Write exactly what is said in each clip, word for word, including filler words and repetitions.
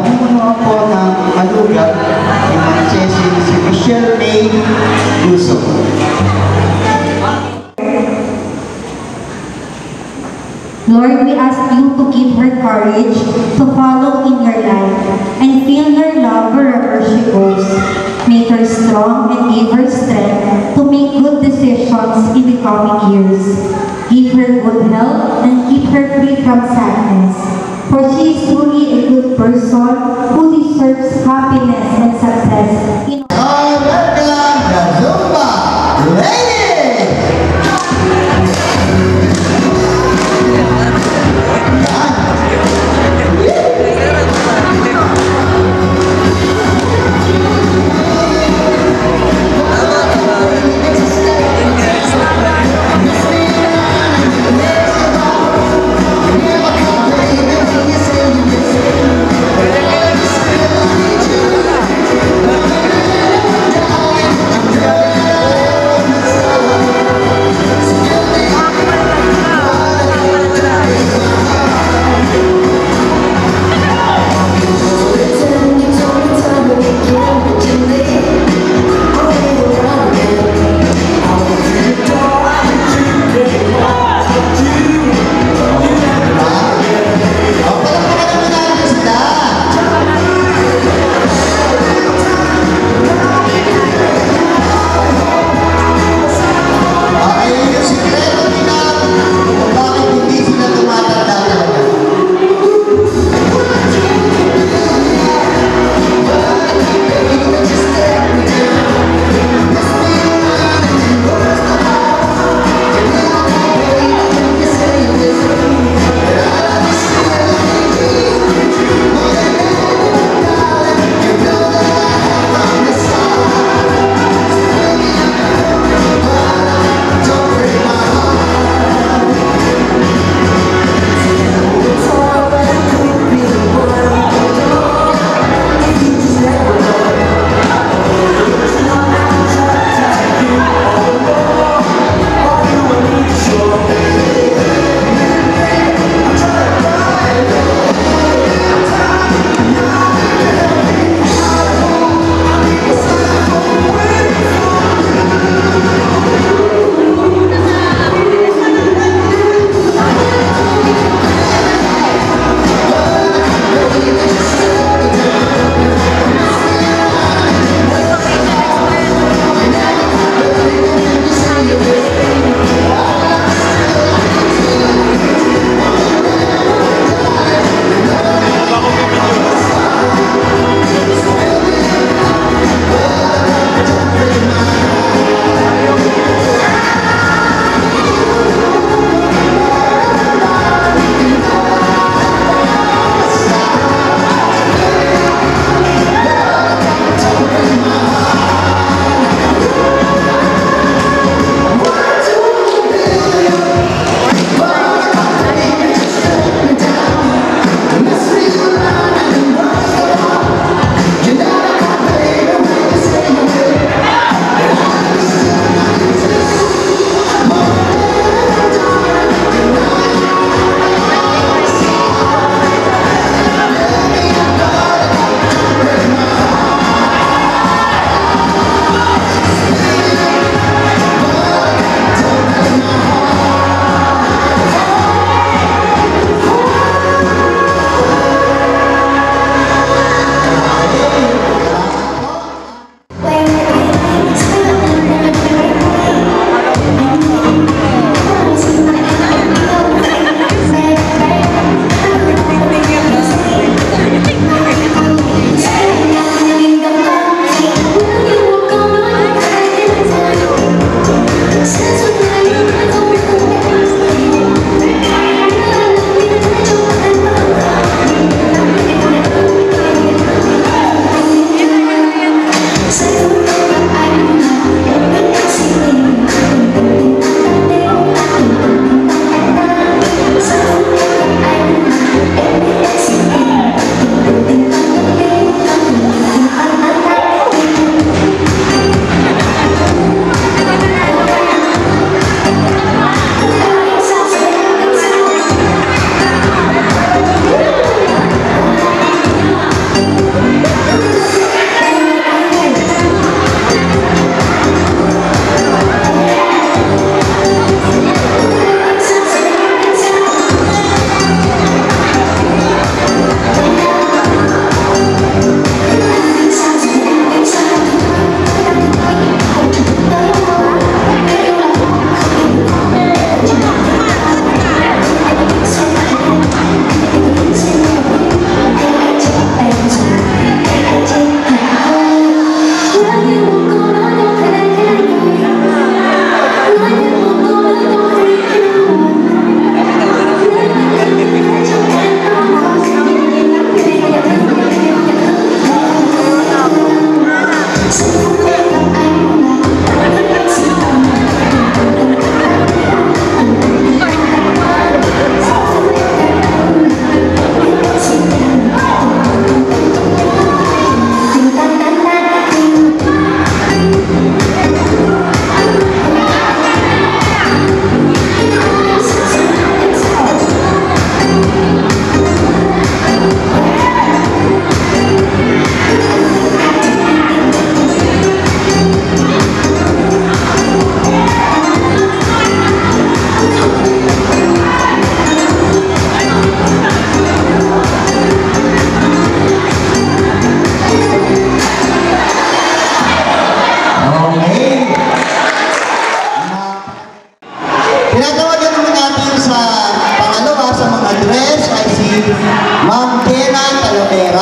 pamunuan po ng malugat ni Ma'am Cecil si Michelle May Guso. Lord, we ask you to give her courage to follow in your life and feel your love wherever she goes. Make her strong and give her strength to make good decisions in the coming years. Give her good health and keep her free from sadness. For she is truly a good person who deserves happiness and success in Zumba Lady!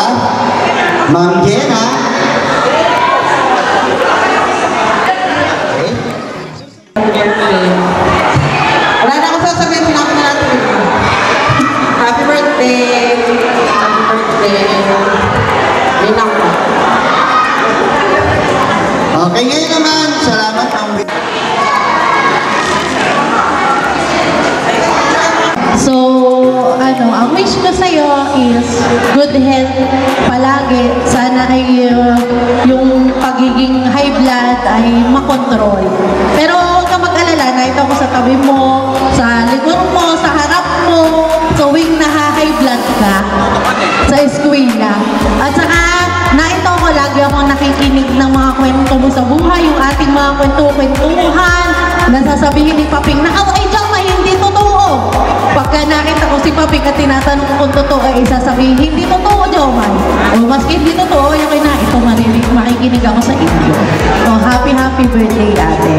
Ma'am Jenna. Okay. Wala na akong sasabihin, sinabi na natin. Happy birthday! Happy birthday! Linang ko. Okay, ngayon naman, salamat ang So, ano, ang wish ko sa'yo is good health palagi. Sana ay uh, yung pagiging high blood ay makontrol. Pero huwag ka mag-alala, nakita ko sa tabi mo, sa likod mo, sa harap mo, tuwing naha-high blood ka sa eskwela. At saka, nakita ko lagi ako nakikinig ng mga kwento mo sa buhay, yung ating mga kwento-kwentuhan, nasasabihin ni Paping na, oh, ay, Jama, hindi totoo. Pagka nakita ko si Paping at tinatanong kung totoo, ay sasabihin, hindi totoo, Jama. O maski hindi totoo, yung kina, ito marinig, makikinig ako sa inyo. So, happy, happy birthday, ate.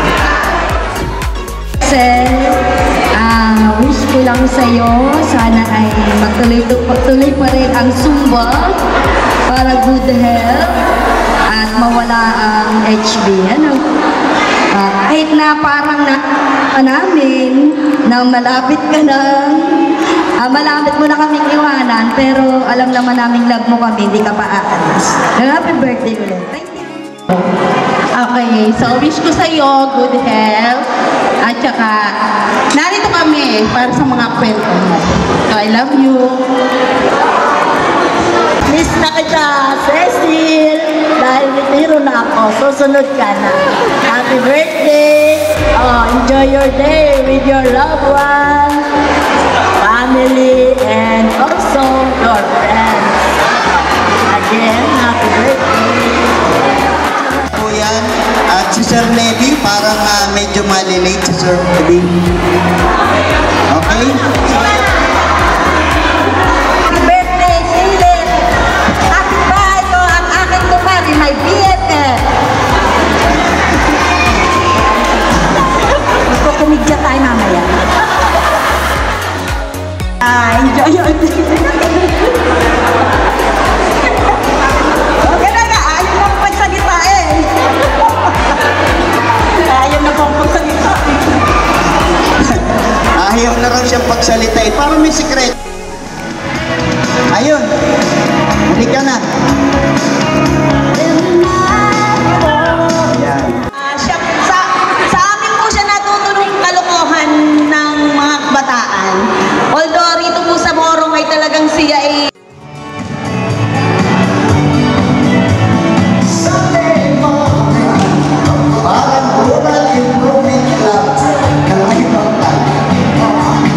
Sel, ah, wish ko lang sa'yo, sana ay magtuloy-tuloy pa rin ang Zumba para good health at mawala ang H B. Ano? Ah, kahit na parang na, na namin na malapit ka na, ah, malapit mo na kaming iwanan, pero alam naman namin love mo kami, hindi ka pa aalis. Happy birthday ulit. Thank you. Okay, so wish ko sa'yo good health at saka narito kami para sa mga kwento mo. So I love you. Miss na kita, Cecil, dahil retiro na ako, susunod ka na. Happy birthday! Oh, enjoy your day with your loved ones, family, and also your friends. Again, happy birthday! po yan. At si Sir Levi, parang uh, medyo malilate si Sir Levi. Okay? Happy birthday, Cecil! Happy birthday ko ang aking kumari, my B F F! Magkukumidya tayo mamaya. Ah, enjoy your day. Okay na nga, ayaw mo pagsalita eh. Ayaw na pong pagsalita. Ayaw na raw siyang pagsalita. Eh, parang may secret. Ayun. Huli ka na. Ayan. Ah, siya, sa, sa amin po siya natutunong kalokohan ng mga kabataan. Although rito po sa Morong ay talagang siya ay Parang Rural Improvement Club. Kalaibang tayo.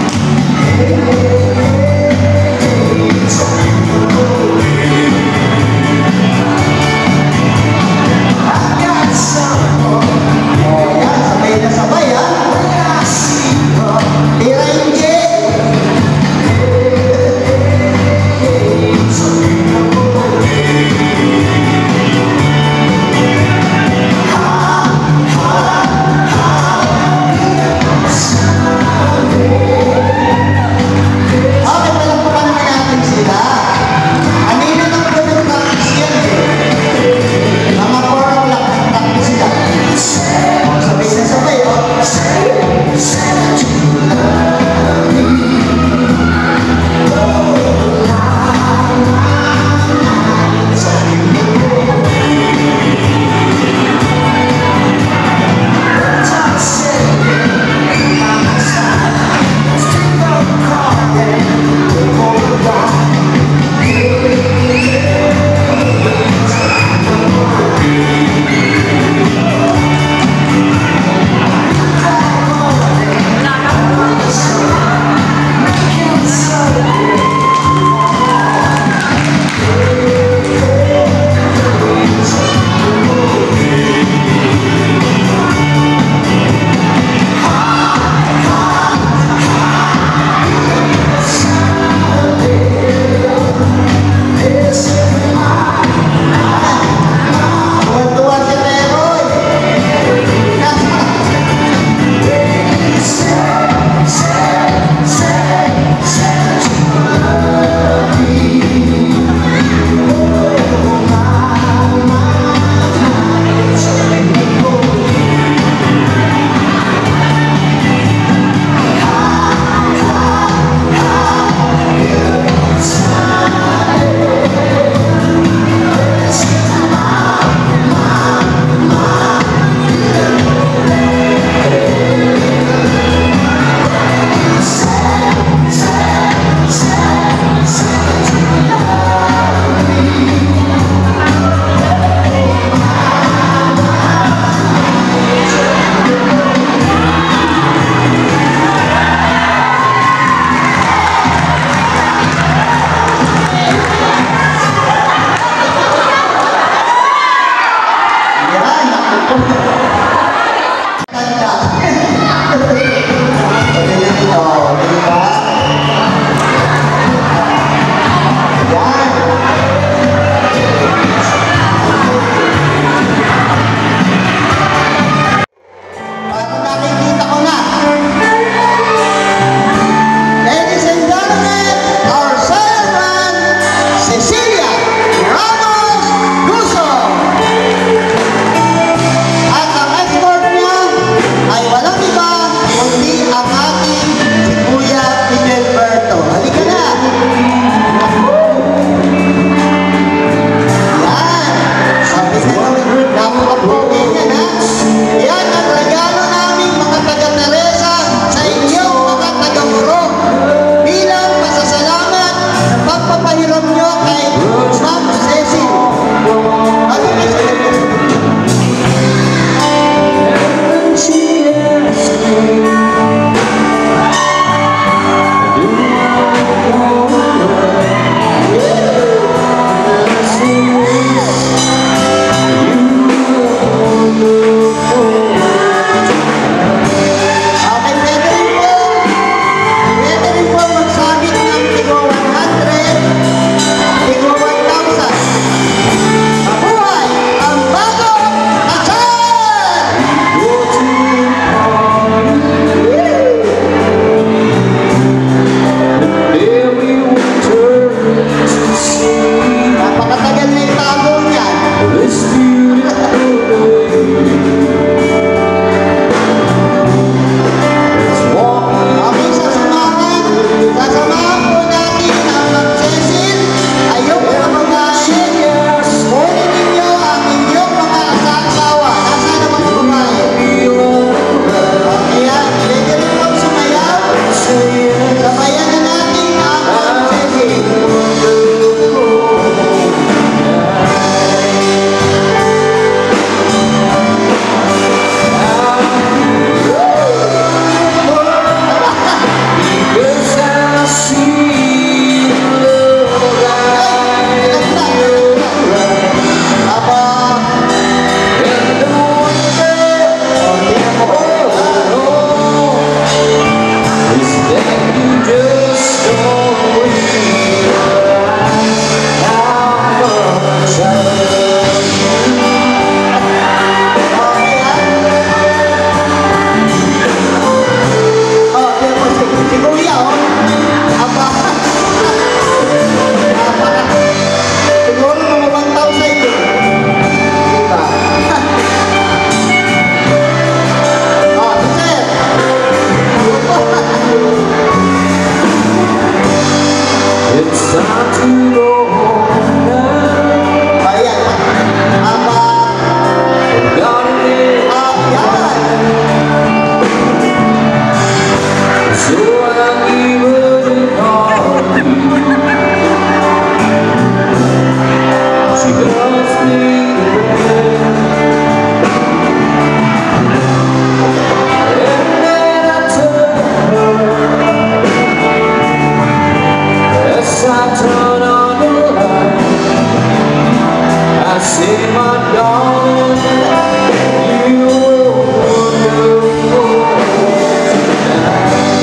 Say my darling, you wonderful tonight.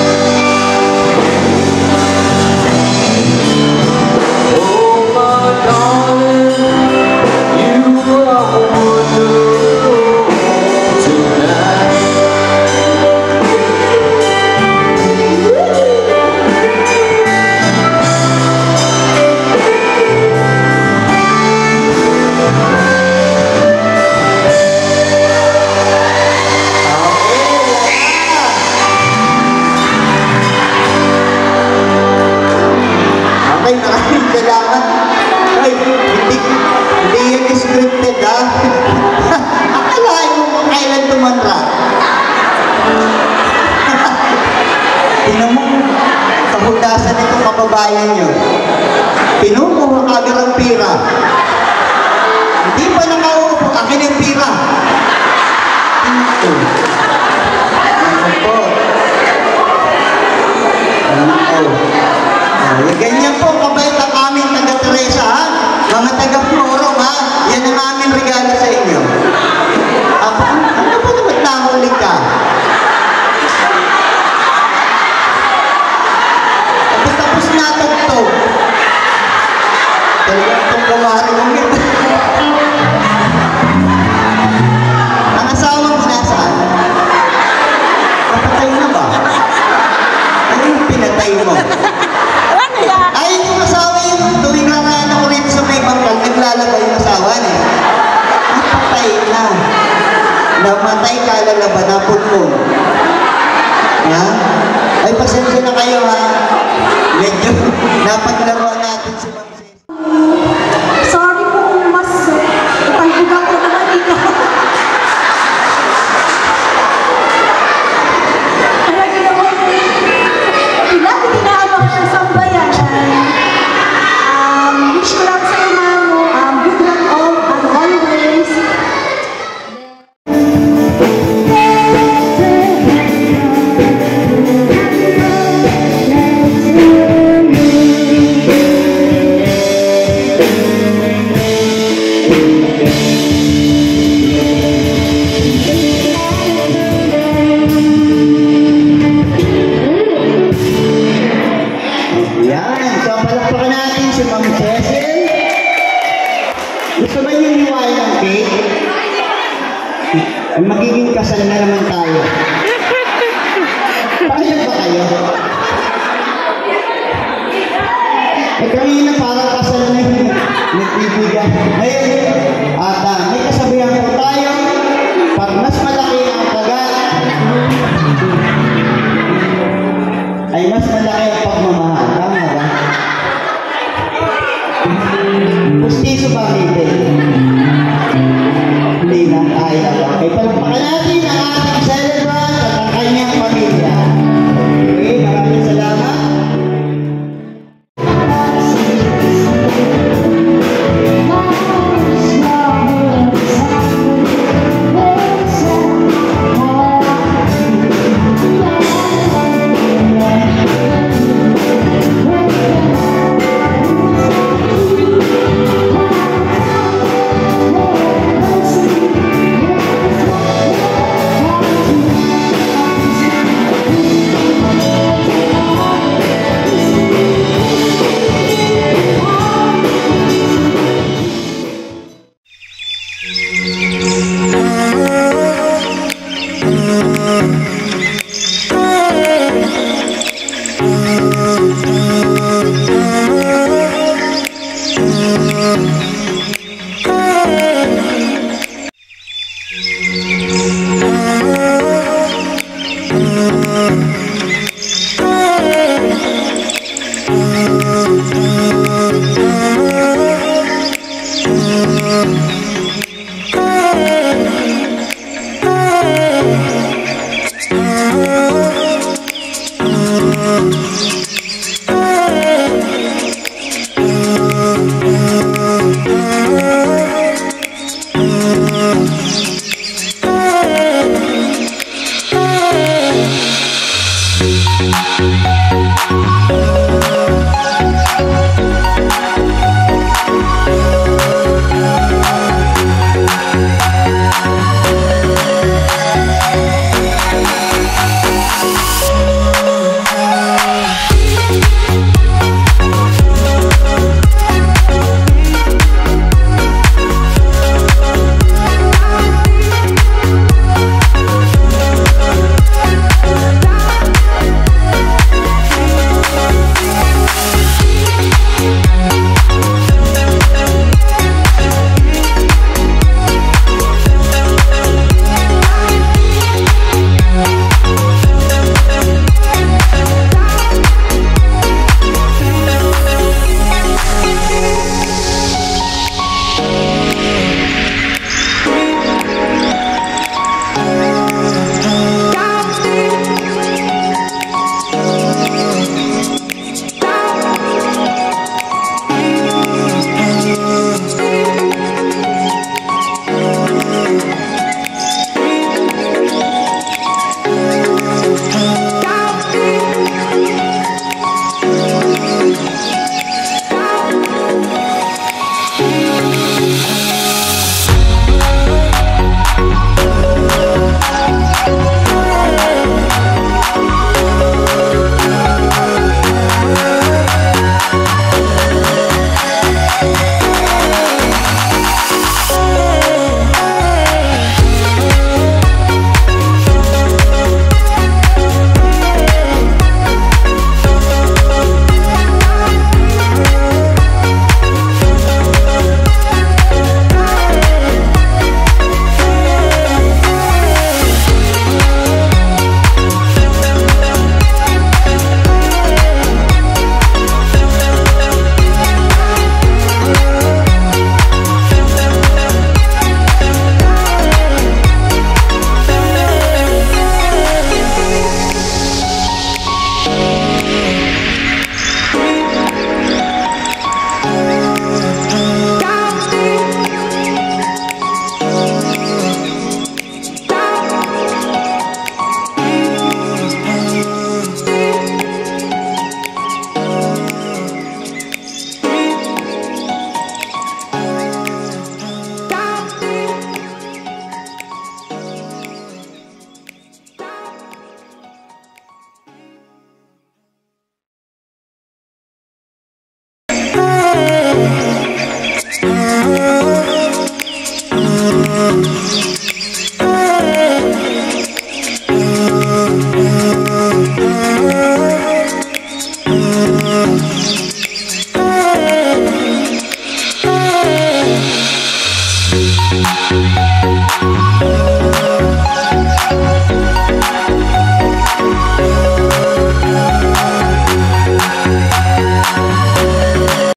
Oh my darling, you are wonderful tonight. Okay, maraming salamat. Ay, hindi, hindi yan scripted, ha? Akalain mo kung kailan tumanra. Tingnan mo, kahudasan itong kababayan nyo. Pinumuha agad ang pira. Hindi pa nakaupo, akin ang pira. Ito. Ano po? Ano po? Oh, ganyan po, kabait ang aming taga-Teresa, ha? Mga taga-Florong, ha? Yan ang aming regalo sa inyo. Apa, ano ba naman nahuli ka? Tapos tapos natagtog. Talaga itong kumari mong ito. Ang asawa mo nasaan? Napatay na ba? Ano yung pinatay mo? Ay, yung asawa yung tuwing lang na ulit sa may bangkal, naglalaba yung asawa niya. Napatay na. Namatay ka, lalaba na putpong. Ha? Ay, pasensya na kayo, ha? Medyo napaglaruan natin si Ma'am Ceci. Sorry po kung mas pagbugang ko naman ito. Talaga naman, ilan tinahabang ng sambayanan. Um, wish ko lang sa'yo, ma'am, um, good luck all and always. Yan. So, palakpakan natin si Ma'am Cecil. Gusto ba yung hiwain ng cake? Magiging kasal na naman tayo. Payag ba kayo? Eh, kanina parang kasal na yun. Nagbibigan. Ngayon, at uh, may kasabihan po tayo, pag mas malaki ang kagat, ay mas malaki ang pagmamahal. Tama ba? Pustiso ba hindi? Hindi na. Ay, okay. Palakpakan natin ang ating celebrant at ang kanyang pamilya. Okay, maraming salamat. love.